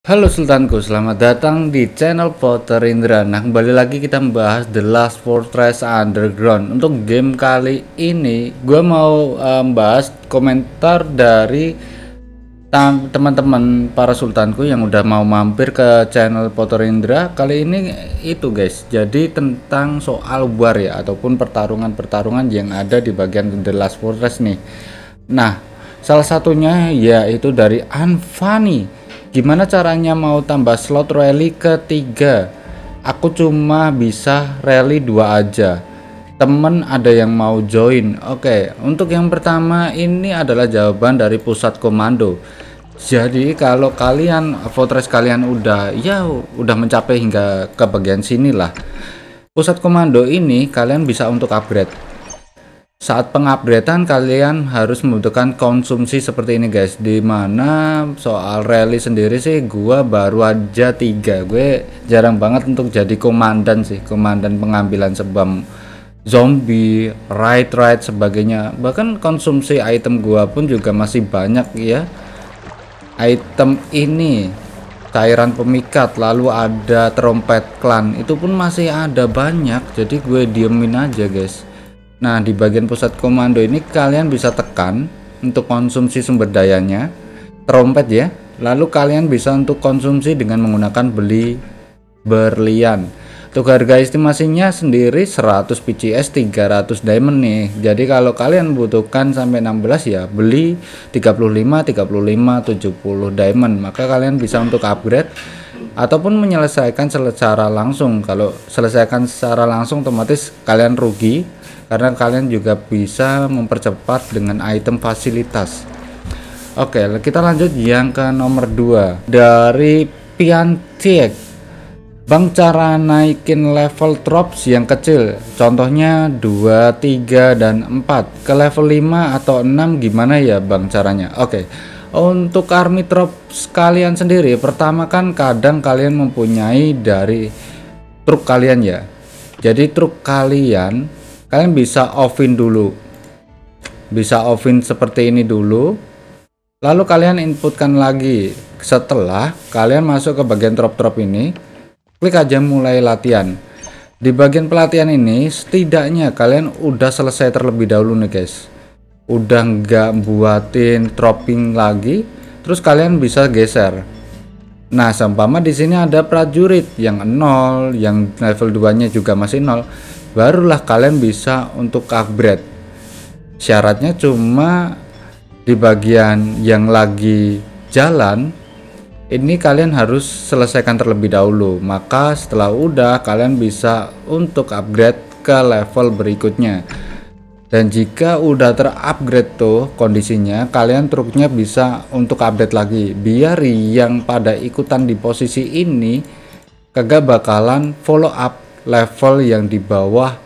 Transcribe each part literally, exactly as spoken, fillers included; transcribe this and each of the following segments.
Halo Sultanku, selamat datang di channel Potter Indra. Nah, kembali lagi kita membahas The Last Fortress Underground. Untuk game kali ini, gue mau uh, membahas komentar dari teman-teman para sultanku yang udah mau mampir ke channel Potter Indra. Kali ini itu guys, jadi tentang soal war ya, ataupun pertarungan-pertarungan yang ada di bagian The Last Fortress nih. Nah, salah satunya yaitu dari Anfani. Gimana caranya mau tambah slot rally ketiga? Aku cuma bisa rally dua aja. Temen ada yang mau join? Oke, untuk yang pertama ini adalah jawaban dari pusat komando. Jadi kalau kalian fortress kalian udah ya udah mencapai hingga ke bagian sini lah, pusat komando ini kalian bisa untuk upgrade. Saat pengupgradean kalian harus membutuhkan konsumsi seperti ini guys, dimana soal rally sendiri sih gua baru aja tiga. Gue jarang banget untuk jadi komandan sih, komandan pengambilan sebam zombie, raid raid sebagainya. Bahkan konsumsi item gua pun juga masih banyak ya. Item ini cairan pemikat, lalu ada trompet klan, itu pun masih ada banyak, jadi gue diemin aja guys. Nah, di bagian pusat komando ini kalian bisa tekan untuk konsumsi sumber dayanya, trompet ya. Lalu kalian bisa untuk konsumsi dengan menggunakan beli berlian. Untuk harga estimasinya sendiri seratus P C S, tiga ratus diamond nih. Jadi kalau kalian butuhkan sampai enam belas ya beli tiga puluh lima, tiga puluh lima, tujuh puluh diamond. Maka kalian bisa untuk upgrade ataupun menyelesaikan secara langsung. Kalau selesaikan secara langsung otomatis kalian rugi, karena kalian juga bisa mempercepat dengan item fasilitas. Oke, kita lanjut yang ke nomor dua dari Piantiek. Bang, cara naikin level troops yang kecil, contohnya dua, tiga, dan empat ke level lima atau enam, gimana ya Bang caranya? Oke, untuk army troops kalian sendiri, pertama kan kadang kalian mempunyai dari truk kalian ya. Jadi truk kalian kalian bisa offin dulu, bisa offin seperti ini dulu, lalu kalian inputkan lagi. Setelah kalian masuk ke bagian trop-trop ini, klik aja mulai latihan. Di bagian pelatihan ini setidaknya kalian udah selesai terlebih dahulu nih guys, udah nggak buatin dropping lagi, terus kalian bisa geser. Nah, seumpama di sini ada prajurit yang nol, yang level dua nya juga masih nol, barulah kalian bisa untuk upgrade. Syaratnya cuma di bagian yang lagi jalan ini kalian harus selesaikan terlebih dahulu. Maka setelah udah kalian bisa untuk upgrade ke level berikutnya. Dan jika udah terupgrade tuh kondisinya, kalian truknya bisa untuk update lagi, biar yang pada ikutan di posisi ini kagak bakalan follow up level yang di bawah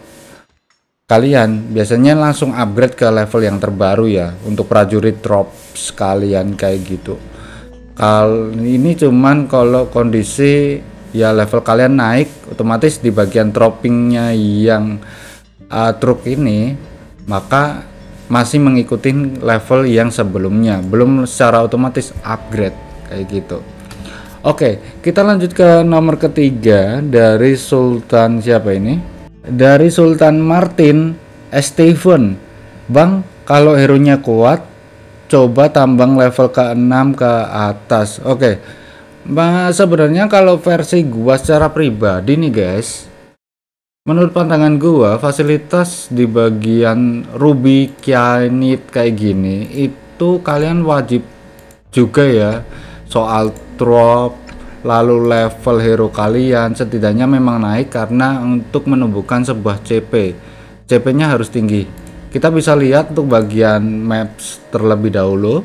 kalian. Biasanya langsung upgrade ke level yang terbaru ya, untuk prajurit troops kalian kayak gitu. Kalau ini cuman kalau kondisi ya level kalian naik, otomatis di bagian droppingnya yang uh, truk ini maka masih mengikuti level yang sebelumnya, belum secara otomatis upgrade kayak gitu. Oke, kita lanjut ke nomor ketiga dari Sultan siapa ini? Dari Sultan Martin Steven. Bang, kalau hero nya kuat, coba tambang level ke enam ke atas. Oke, Bang, sebenarnya kalau versi gua secara pribadi nih guys, menurut pandangan gua fasilitas di bagian ruby kyanite kayak gini itu kalian wajib juga ya, soal drop, lalu level hero kalian setidaknya memang naik karena untuk menumbuhkan sebuah C P. C P nya harus tinggi. Kita bisa lihat untuk bagian maps terlebih dahulu.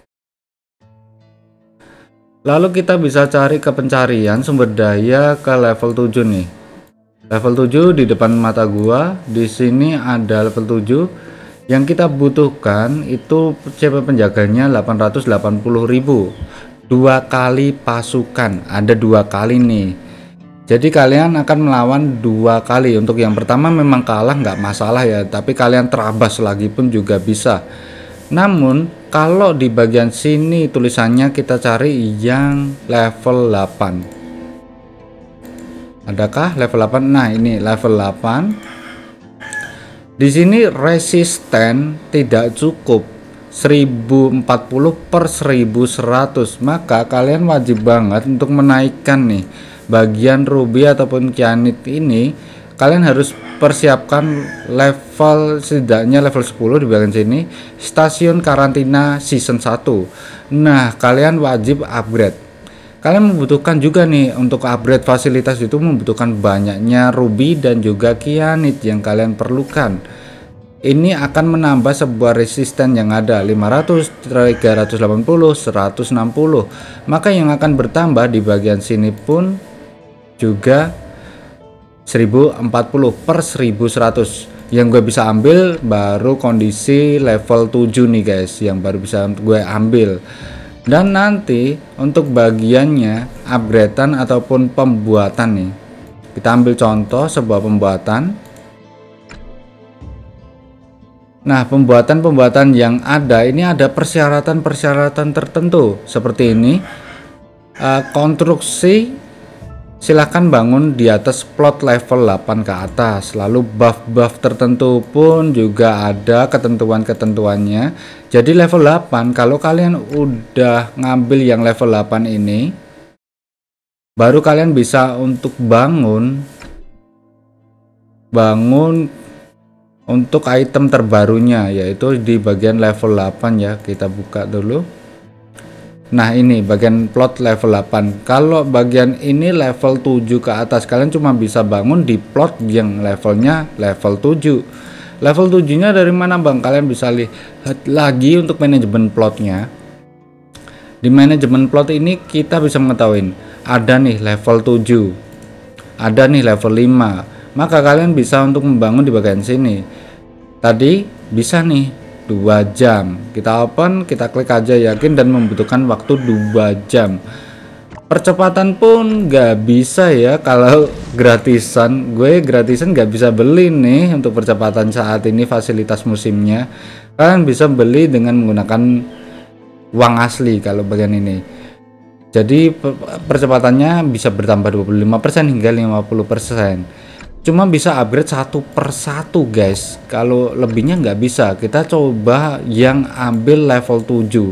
Lalu kita bisa cari ke pencarian sumber daya ke level tujuh nih. Level tujuh di depan mata gua. Di sini ada level tujuh. Yang kita butuhkan itu C P penjaganya delapan ratus delapan puluh ribu. Dua kali pasukan, ada dua kali nih. Jadi kalian akan melawan dua kali. Untuk yang pertama memang kalah nggak masalah ya, tapi kalian terabas lagi pun juga bisa. Namun kalau di bagian sini tulisannya kita cari yang level delapan. Adakah level delapan? Nah, ini level delapan. Di sini resisten tidak cukup seribu empat puluh per seribu seratus, maka kalian wajib banget untuk menaikkan nih bagian ruby ataupun kyanit ini. Kalian harus persiapkan level, setidaknya level sepuluh di bagian sini, stasiun karantina season satu. Nah, kalian wajib upgrade. Kalian membutuhkan juga nih untuk upgrade fasilitas itu, membutuhkan banyaknya ruby dan juga kyanit yang kalian perlukan. Ini akan menambah sebuah resisten yang ada lima ratus, tiga ratus delapan puluh, seratus enam puluh. Maka yang akan bertambah di bagian sini pun juga seribu empat puluh per seribu seratus. Yang gue bisa ambil baru kondisi level tujuh nih guys, yang baru bisa gue ambil. Dan nanti untuk bagiannya upgradean ataupun pembuatan nih, kita ambil contoh sebuah pembuatan. Nah, pembuatan-pembuatan yang ada ini ada persyaratan-persyaratan tertentu seperti ini. Uh, konstruksi silahkan bangun di atas plot level delapan ke atas, lalu buff-buff tertentu pun juga ada ketentuan-ketentuannya. Jadi level delapan, kalau kalian udah ngambil yang level delapan ini, baru kalian bisa untuk bangun bangun untuk item terbarunya, yaitu di bagian level delapan ya. Kita buka dulu. Nah, ini bagian plot level delapan. Kalau bagian ini level tujuh ke atas, kalian cuma bisa bangun di plot yang levelnya level tujuh. Level tujuh nya dari mana bang? Kalian bisa lihat lagi untuk manajemen plotnya. Di manajemen plot ini kita bisa mengetahui ada nih level tujuh, ada nih level lima. Maka kalian bisa untuk membangun di bagian sini. Tadi bisa nih dua jam, kita open, kita klik aja yakin, dan membutuhkan waktu dua jam. Percepatan pun nggak bisa ya, kalau gratisan. Gue gratisan nggak bisa beli nih untuk percepatan saat ini fasilitas musimnya. Kalian bisa beli dengan menggunakan uang asli kalau bagian ini. Jadi percepatannya bisa bertambah dua puluh lima persen hingga lima puluh persen. Cuma bisa upgrade satu persatu guys, kalau lebihnya nggak bisa. Kita coba yang ambil level tujuh,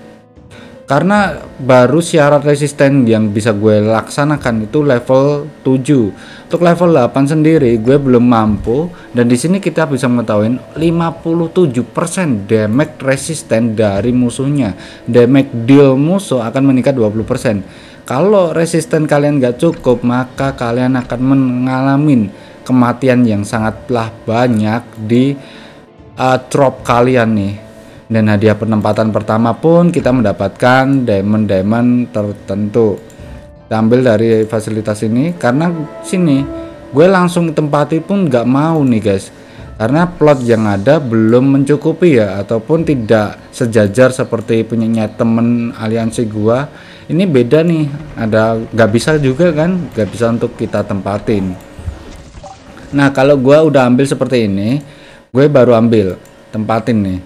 karena baru syarat resisten yang bisa gue laksanakan itu level tujuh. Untuk level delapan sendiri gue belum mampu, dan di sini kita bisa mengetahui lima puluh tujuh persen damage resisten dari musuhnya. Damage deal musuh akan meningkat dua puluh persen. Kalau resisten kalian nggak cukup, maka kalian akan mengalami kematian yang sangatlah banyak di uh, drop kalian nih. Dan hadiah penempatan pertama pun kita mendapatkan diamond-diamond tertentu. Kita ambil dari fasilitas ini, karena sini gue langsung tempati pun nggak mau nih guys, karena plot yang ada belum mencukupi ya, ataupun tidak sejajar seperti punyanya temen aliansi gua. Ini beda nih, ada nggak bisa juga kan, nggak bisa untuk kita tempatin. Nah, kalau gua udah ambil seperti ini, gue baru ambil tempatin nih.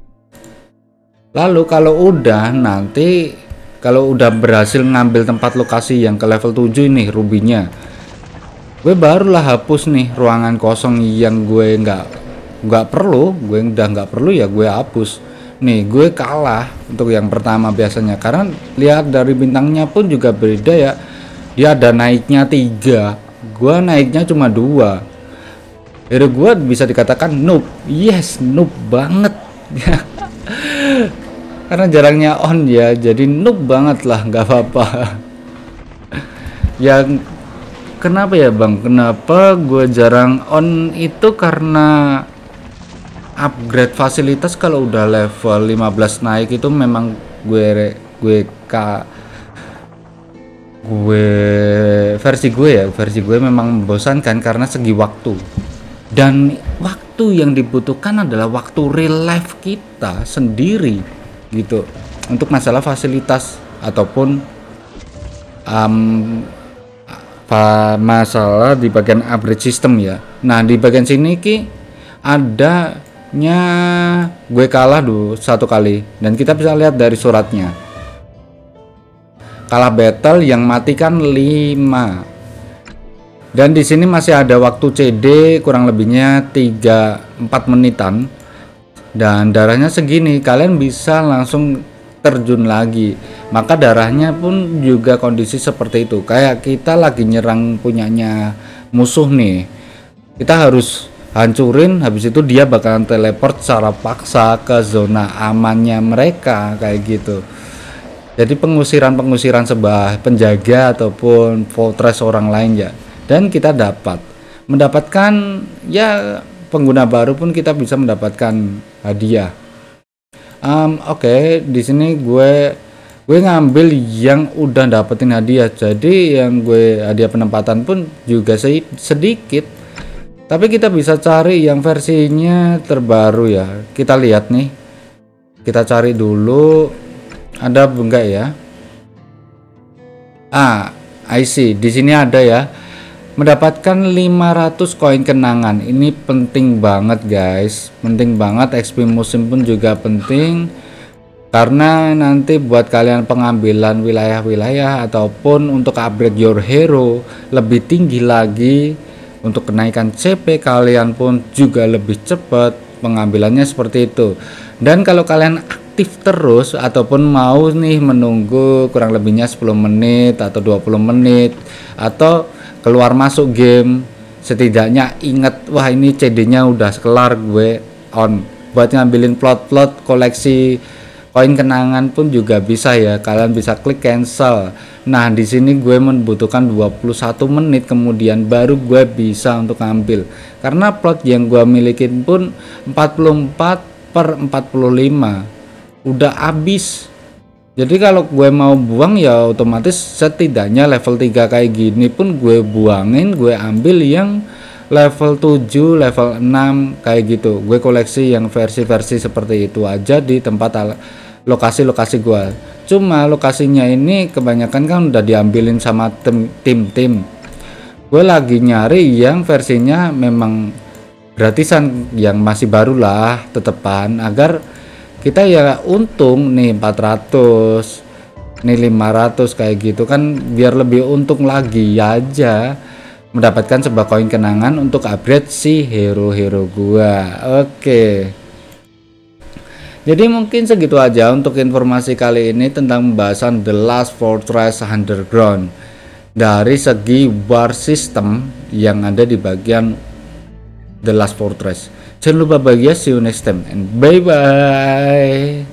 Lalu kalau udah nanti, kalau udah berhasil ngambil tempat lokasi yang ke level tujuh ini rubinya, gue barulah hapus nih ruangan kosong yang gue nggak nggak perlu. Gue udah nggak perlu ya gue hapus. Nih gue kalah untuk yang pertama biasanya, karena lihat dari bintangnya pun juga beda ya. Dia ada naiknya tiga, gue naiknya cuma dua. Hero gue bisa dikatakan noob. Yes, noob banget. Karena jarangnya on ya, jadi noob banget lah, nggak apa-apa. Yang kenapa ya bang? Kenapa gue jarang on itu karena upgrade fasilitas kalau udah level lima belas naik itu memang gue gue ka gue versi gue ya versi gue memang membosankan karena segi waktu, dan waktu yang dibutuhkan adalah waktu real life kita sendiri gitu untuk masalah fasilitas ataupun um, masalah di bagian upgrade system ya. Nah di bagian sini ki ada nya gue kalah dulu satu kali, dan kita bisa lihat dari suratnya. Kalah battle yang matikan lima. Dan di sini masih ada waktu C D kurang lebihnya tiga empat menitan. Dan darahnya segini, kalian bisa langsung terjun lagi. Maka darahnya pun juga kondisi seperti itu. Kayak kita lagi nyerang punyanya musuh nih. Kita harus hancurin, habis itu dia bakalan teleport secara paksa ke zona amannya mereka kayak gitu. Jadi pengusiran-pengusiran sebuah penjaga ataupun fortress orang lain ya. Dan kita dapat mendapatkan ya, pengguna baru pun kita bisa mendapatkan hadiah. Um, Oke, okay, di sini gue gue ngambil yang udah dapetin hadiah. Jadi yang gue hadiah penempatan pun juga sedikit. Tapi kita bisa cari yang versinya terbaru ya. Kita lihat nih. Kita cari dulu. Ada enggak ya? Ah, I see. Di sini ada ya. Mendapatkan lima ratus koin kenangan. Ini penting banget, guys. Penting banget. X P musim pun juga penting. Karena nanti buat kalian pengambilan wilayah-wilayah ataupun untuk upgrade your hero lebih tinggi lagi. Untuk kenaikan C P kalian pun juga lebih cepat pengambilannya seperti itu. Dan kalau kalian aktif terus ataupun mau nih menunggu kurang lebihnya sepuluh menit atau dua puluh menit atau keluar masuk game, setidaknya ingat, wah ini C D-nya udah kelar, gue on buat ngambilin plot-plot koleksi koin kenangan pun juga bisa ya. Kalian bisa klik cancel. Nah, di sini gue membutuhkan dua puluh satu menit kemudian baru gue bisa untuk ambil. Karena plot yang gue milikin pun empat puluh empat per empat puluh lima. Udah habis. Jadi kalau gue mau buang ya otomatis setidaknya level tiga kayak gini pun gue buangin, gue ambil yang level tujuh, level enam kayak gitu. Gue koleksi yang versi-versi seperti itu aja di tempat lokasi-lokasi gua. Cuma lokasinya ini kebanyakan kan udah diambilin sama tim-tim. Gue lagi nyari yang versinya memang gratisan, yang masih baru lah tetepan, agar kita ya untung nih empat ratus, nih lima ratus kayak gitu kan, biar lebih untung lagi aja mendapatkan sebuah koin kenangan untuk upgrade si hero-hero gua. Oke. Jadi mungkin segitu aja untuk informasi kali ini tentang pembahasan The Last Fortress Underground dari segi war system yang ada di bagian The Last Fortress. Jangan lupa bahagia, see you next time and bye bye.